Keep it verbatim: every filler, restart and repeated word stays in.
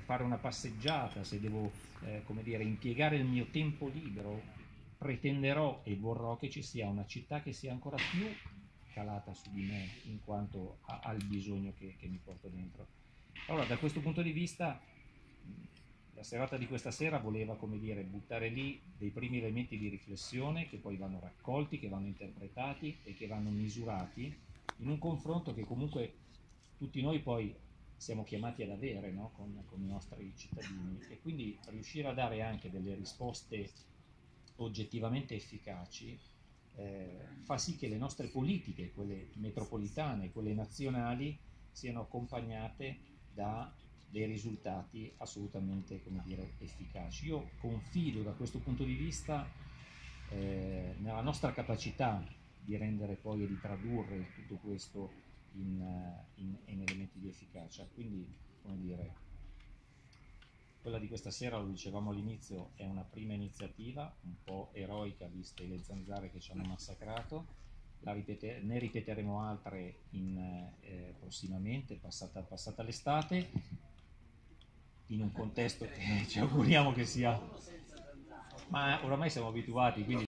fare una passeggiata, se devo eh, come dire, impiegare il mio tempo libero, pretenderò e vorrò che ci sia una città che sia ancora più calata su di me in quanto a- al bisogno che, che mi porto dentro. Allora, da questo punto di vista, la serata di questa sera voleva, come dire, buttare lì dei primi elementi di riflessione che poi vanno raccolti, che vanno interpretati e che vanno misurati in un confronto che comunque tutti noi poi siamo chiamati ad avere, no? con, con i nostri cittadini, e quindi riuscire a dare anche delle risposte oggettivamente efficaci eh, fa sì che le nostre politiche, quelle metropolitane, quelle nazionali, siano accompagnate da dei risultati assolutamente, come dire, efficaci. Io confido da questo punto di vista eh, nella nostra capacità di rendere poi e di tradurre tutto questo in, eh, in, in elementi di efficacia. Quindi, come dire, quella di questa sera, lo dicevamo all'inizio, è una prima iniziativa, un po' eroica viste le zanzare che ci hanno massacrato. La ripete- ne ripeteremo altre in, eh, prossimamente, passata, passata l'estate, in un contesto che ci auguriamo che sia... Ma oramai siamo abituati, quindi